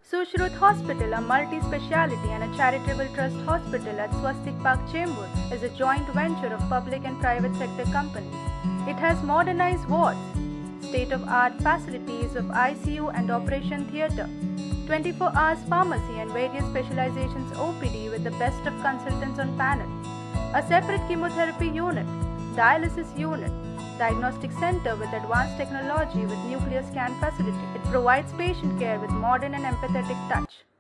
Sushrut Hospital, a multi-speciality and a charitable trust hospital at Swastik Park, Chembur, is a joint venture of public and private sector companies. It has modernized wards, state-of-art facilities of ICU and operation theatre, 24 hours pharmacy and various specializations OPD with the best of consultants on panel, a separate chemotherapy unit, dialysis unit, diagnostic center with advanced technology with nuclear scan facility. It provides patient care with modern and empathetic touch.